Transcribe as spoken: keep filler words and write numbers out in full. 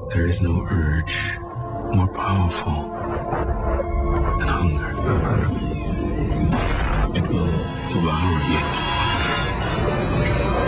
There is no urge more powerful than hunger. It will devour you.